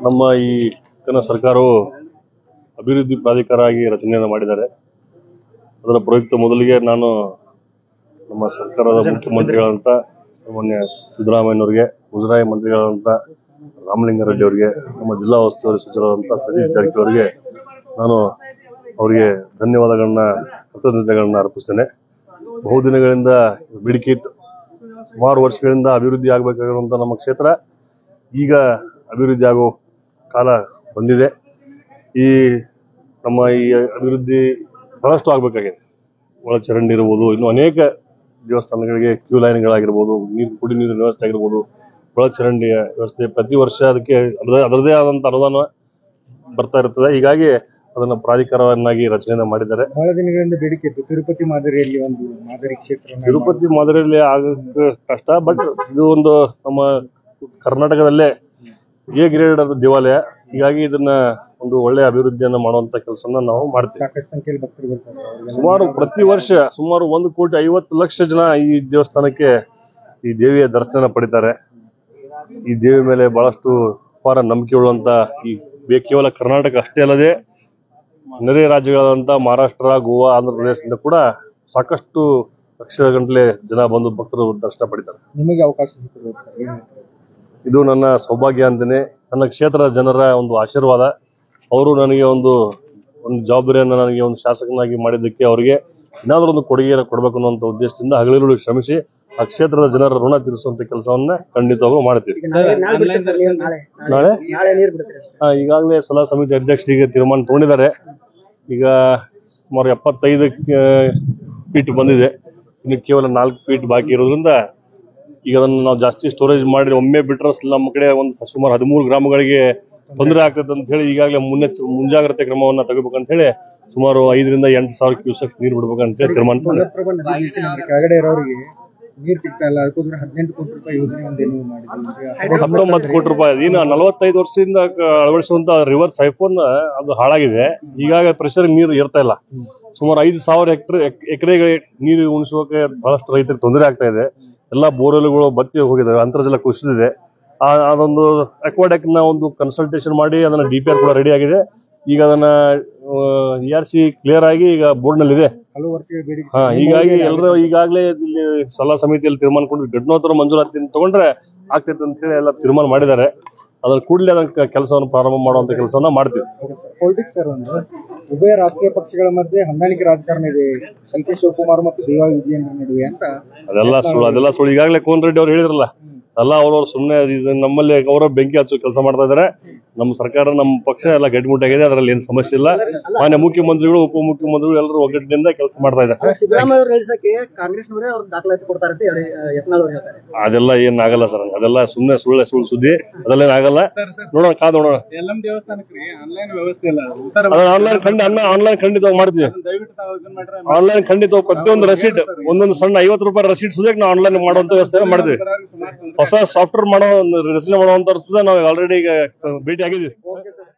ನಮ್ಮ ಈ ಸರ್ಕಾರವು ಅಭಿವೃದ್ಧಿ ಪ್ರಾಧಿಕಾರ ಆಗಿ ರಚನೆಯನ್ನು ಮಾಡಿದ್ದಾರೆ. ಅದರ ಪ್ರಯುಕ್ತ ಮೊದಲಿಗೆ ನಾನು ನಮ್ಮ ಸರ್ಕಾರದ ಮುಖ್ಯಮಂತ್ರಿಗಳಂತ ಸಾಮಾನ್ಯ ಸಿದ್ದರಾಮಯ್ಯನವರಿಗೆ, ಮುಜರಾಯಿ ಮಂತ್ರಿಗಳಂತ ರಾಮಲಿಂಗಾರೆಡ್ಡಿ ಅವರಿಗೆ, ನಮ್ಮ ಜಿಲ್ಲಾ ಉಸ್ತುವಾರಿ ಸಚಿವರಾದಂಥ ಸತೀಶ್ ಜಾರಕಿಹೊಳಿಗೆ ನಾನು ಅವರಿಗೆ ಧನ್ಯವಾದಗಳನ್ನ, ಕೃತಜ್ಞತೆಗಳನ್ನ ಅರ್ಪಿಸ್ತೇನೆ. ಬಹುದಿನಗಳಿಂದ ಬೇಡಿಕೆ ಇತ್ತು. ಸುಮಾರು ವರ್ಷಗಳಿಂದ ಅಭಿವೃದ್ಧಿ ಆಗಬೇಕಾಗಿರುವಂಥ ನಮ್ಮ ಕ್ಷೇತ್ರ ಈಗ ಅಭಿವೃದ್ಧಿ ಆಗೋ ಕಾಲ ಬಂದಿದೆ. ಈ ನಮ್ಮ ಈ ಅಭಿವೃದ್ಧಿ ಬಹಳಷ್ಟು ಆಗಬೇಕಾಗಿದೆ. ಒಳಚರಂಡಿ ಇರ್ಬೋದು, ಇನ್ನು ಅನೇಕ ದೇವಸ್ಥಾನಗಳಿಗೆ ಕ್ಯೂ ಲೈನ್ಗಳಾಗಿರ್ಬೋದು, ಕುಡಿ ನೀರಿನ ವ್ಯವಸ್ಥೆ ಆಗಿರ್ಬೋದು, ಒಳಚರಂಡಿಯ ವ್ಯವಸ್ಥೆ ಪ್ರತಿ ವರ್ಷ ಅದಕ್ಕೆ ಅದರದೇ ಆದಂಥ ಅನುದಾನ ಬರ್ತಾ ಇರ್ತದೆ. ಹೀಗಾಗಿ ಅದನ್ನು ಪ್ರಾಧಿಕಾರವನ್ನಾಗಿ ರಚನೆ ಮಾಡಿದ್ದಾರೆ. ಬಹಳ ದಿನಗಳಿಂದ ಬೇಡಿಕೆ ಇತ್ತು ತಿರುಪತಿ ಮಾದರಿಯಲ್ಲಿ ಒಂದು ಮಾದರಿ ಕ್ಷೇತ್ರ. ತಿರುಪತಿ ಮಾದರಿಯಲ್ಲಿ ಆಗಕ್ಕೆ ಕಷ್ಟ, ಬಟ್ ಇದು ಒಂದು ನಮ್ಮ ಕರ್ನಾಟಕದಲ್ಲೇ ಎ ಗ್ರೇಡ್ ದೇವಾಲಯ. ಹೀಗಾಗಿ ಇದನ್ನ ಒಂದು ಒಳ್ಳೆಯ ಅಭಿವೃದ್ಧಿಯನ್ನು ಮಾಡುವಂತ ಕೆಲಸನ ನಾವು ಮಾಡ್ತೀವಿ. ಸಾಕಷ್ಟು ಸಂಖ್ಯೆಯಲ್ಲಿ ಭಕ್ತರು ಬರ್ತಾರೆ. ಸುಮಾರು ಪ್ರತಿ ವರ್ಷ ಸುಮಾರು 1,50,00,000 ಜನ ಈ ದೇವಸ್ಥಾನಕ್ಕೆ, ಈ ದೇವಿಯ ದರ್ಶನ ಪಡಿತಾರೆ. ಈ ದೇವಿ ಮೇಲೆ ಬಹಳಷ್ಟು ಅಪಾರ ನಂಬಿಕೆ ಉಳ್ಳುವಂತ ಈ ಕೇವಲ ಕರ್ನಾಟಕ ಅಷ್ಟೇ ಅಲ್ಲದೆ ನೆರೆ ರಾಜ್ಯಗಳಾದಂಥ ಮಹಾರಾಷ್ಟ್ರ, ಗೋವಾ, ಆಂಧ್ರ ಪ್ರದೇಶದಿಂದ ಕೂಡ ಸಾಕಷ್ಟು ಲಕ್ಷ ಗಂಟಲೆ ಜನ ಬಂದು ಭಕ್ತರು ದರ್ಶನ ಪಡಿತಾರೆ. ನಿಮಗೆ ಅವಕಾಶ ಸಿಕ್ಕಿದೆ, ಇದು ನನ್ನ ಸೌಭಾಗ್ಯ ಅಂತೇನೆ. ನನ್ನ ಕ್ಷೇತ್ರದ ಜನರ ಒಂದು ಆಶೀರ್ವಾದ. ಅವರು ನನಗೆ ಒಂದು ಜವಾಬ್ದಾರಿಯನ್ನು ನನಗೆ ಒಂದು ಶಾಸಕನಾಗಿ ಮಾಡಿದ್ದಕ್ಕೆ ಅವರಿಗೆ ಏನಾದರೂ ಒಂದು ಕೊಡುಗೆಯನ್ನು ಕೊಡಬೇಕು ಅನ್ನುವಂಥ ಉದ್ದೇಶದಿಂದ ಹಗಲಿರುಳು ಶ್ರಮಿಸಿ ಆ ಕ್ಷೇತ್ರದ ಜನರ ಋಣ ತೀರಿಸುವಂತ ಕೆಲಸವನ್ನ ಖಂಡಿತವಾಗೂ ಮಾಡ್ತೀವಿ. ನಾಳೆ ಈಗಾಗಲೇ ಸಲಹಾ ಸಮಿತಿ ಅಧ್ಯಕ್ಷರಿಗೆ ತೀರ್ಮಾನ ತಗೊಂಡಿದ್ದಾರೆ. ಈಗ ಸುಮಾರು 75 ಫೀಟ್ ಬಂದಿದೆ. ಇನ್ನು ಕೇವಲ 4 ಫೀಟ್ ಬಾಕಿ ಇರೋದ್ರಿಂದ ಈಗ ಅದನ್ನು ನಾವು ಜಾಸ್ತಿ ಸ್ಟೋರೇಜ್ ಮಾಡಿ ಒಮ್ಮೆ ಬಿಟ್ರೆ ನಮ್ಮ ಕಡೆ ಒಂದು ಸುಮಾರು 13 ಗ್ರಾಮಗಳಿಗೆ ತೊಂದರೆ ಆಗ್ತದೆ ಅಂತ ಹೇಳಿ ಈಗಾಗಲೇ ಮುಂಜಾಗ್ರತೆ ಕ್ರಮವನ್ನ ತಗೋಬೇಕಂತ ಹೇಳಿ ಸುಮಾರು 5,000 ರಿಂದ 8,000 ಕ್ಯೂಸೆಕ್ಸ್ ನೀರು ಬಿಡ್ಬೇಕಂತ ಹೇಳಿ ತೀರ್ಮಾನ ಕೆಳಗಡೆ ಇರೋರಿಗೆ ನೀರು ಸಿಗ್ತಾ ಇಲ್ಲ. 18 ಕೋಟಿ ರೂಪಾಯಿ ಯೋಜನೆ ಒಂದೇನು ಮಾಡಿದ್ರು, 19 ಕೋಟಿ ರೂಪಾಯಿ. ಇನ್ನು 45 ವರ್ಷದಿಂದ ಅಳವಡಿಸುವಂತ ರಿವರ್ಸ್ ಸೈಫೋನ್ ಅದು ಹಾಳಾಗಿದೆ. ಹೀಗಾಗಿ ಪ್ರೆಷರ್ ನೀರು ಇರ್ತಾ ಇಲ್ಲ. ಸುಮಾರು 5,000 ಎಕರೆಗೆ ನೀರು ಉಣಿಸೋಕೆ ಬಹಳಷ್ಟು ರೈತರಿಗೆ ತೊಂದರೆ ಆಗ್ತಾ ಇದೆ. ಎಲ್ಲಾ ಬೋರ್ವೆಲ್ಗಳು ಬತ್ತಿ ಹೋಗಿದ್ದಾವೆ, ಅಂತರ್ಜಲ ಕುಸಿದಿದೆ. ಅದೊಂದು ಅಕ್ವಾಡೆಕ್ ನ ಒಂದು ಕನ್ಸಲ್ಟೇಷನ್ ಮಾಡಿ ಅದನ್ನ DPR ಕೂಡ ರೆಡಿ ಆಗಿದೆ. ಈಗ ಅದನ್ನ ERC ಕ್ಲಿಯರ್ ಆಗಿ ಈಗ ಬೋರ್ಡ್ ನಲ್ಲಿ ಇದೆ. ಹೀಗಾಗಿ ಎಲ್ಲರೂ ಈಗಾಗಲೇ ಇಲ್ಲಿ ಸಲಹಾ ಸಮಿತಿಯಲ್ಲಿ ತೀರ್ಮಾನ ಕೊಂಡು ಗಡ್ನೋತ್ತರ ಮಂಜೂರಾತಿ ತಗೊಂಡ್ರೆ ಆಗ್ತೈತೆ ಅಂತ ಹೇಳಿ ಎಲ್ಲ ತೀರ್ಮಾನ ಮಾಡಿದ್ದಾರೆ. ಅದ್ರ ಕೂಡಲೇ ಅದನ್ನ ಕೆಲಸವನ್ನು ಪ್ರಾರಂಭ ಮಾಡುವಂತ ಕೆಲಸವನ್ನ ಮಾಡ್ತೀವಿ. ಪೊಲಿಟಿಕ್ಸ್ ಸರ್, ಒಂದು ಉಭಯ ರಾಷ್ಟ್ರೀಯ ಪಕ್ಷಗಳ ಮಧ್ಯೆ ಹೊಂದಾಣಿಕೆ ರಾಜಕಾರಣ ಇದೆ LK ಶಿವಕುಮಾರ್ ಮತ್ತು DY ವಿಜಯೇಂದ್ರ ನಡುವೆ ಅಂತ. ಅದೆಲ್ಲ ಸುಳ್ಳು. ಈಗಾಗಲೇ ಕೋನ್ ರೆಡ್ಡಿ ಅವ್ರು ಹೇಳಿದ್ರಲ್ಲ, ಎಲ್ಲ ಅವ್ರವ್ರು ಸುಮ್ಮನೆ ನಮ್ಮಲ್ಲಿ ಅವರ ಬೆಂಕಿ ಹಚ್ಚೋ ಕೆಲಸ ಮಾಡ್ತಾ ಇದಾರೆ. ನಮ್ಮ ಸರ್ಕಾರ, ನಮ್ಮ ಪಕ್ಷ ಎಲ್ಲ ಗಟ್ಟಿಮುಟ್ಟಾಗಿದೆ. ಅದರಲ್ಲಿ ಏನು ಸಮಸ್ಯೆ ಇಲ್ಲ. ಮಾನ್ಯ ಮುಖ್ಯಮಂತ್ರಿಗಳು, ಉಪಮುಖ್ಯಮಂತ್ರಿಗಳು ಎಲ್ಲರೂ ಒಗ್ಗಟ್ಟಿನಿಂದ ಕೆಲಸ ಮಾಡ್ತಾ ಇದ್ದಾರೆ. ಅದೆಲ್ಲ ಏನಾಗಲ್ಲ ಸರ್, ಅದೆಲ್ಲ ಸುಮ್ಮನೆ ಸುಳ್ಳು ಸುದ್ದಿ. ಅದೆಲ್ಲ ಆಗಲ್ಲ. ನೋಡೋಣ, ಕಾದು ನೋಡೋಣ. ಆನ್ಲೈನ್ ಖಂಡಿತವಾಗಿ ಮಾಡ್ತೀವಿ. ಆನ್ಲೈನ್ ಖಂಡಿತ ಪ್ರತಿಯೊಂದು ರಸೀಟ್, ಒಂದೊಂದು ಸಣ್ಣ 50 ರೂಪಾಯಿ ರಸೀಟ್ ಸುದೇಕ್ ನಾವು ಆನ್ಲೈನ್ ಮಾಡುವಂತ ವ್ಯವಸ್ಥೆ ಮಾಡ್ತೀವಿ. ಹೊಸ ಸಾಫ್ಟ್ವೇರ್ ರಚನೆ ಮಾಡುವಂತ ನಾವು ಆಲ್ರೆಡಿ ಈಗ ಭೇಟಿ ಆಗಿದ್ದೀವಿ.